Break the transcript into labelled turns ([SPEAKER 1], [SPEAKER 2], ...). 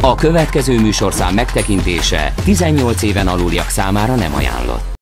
[SPEAKER 1] A következő műsorszám megtekintése 18 éven aluliak számára nem ajánlott.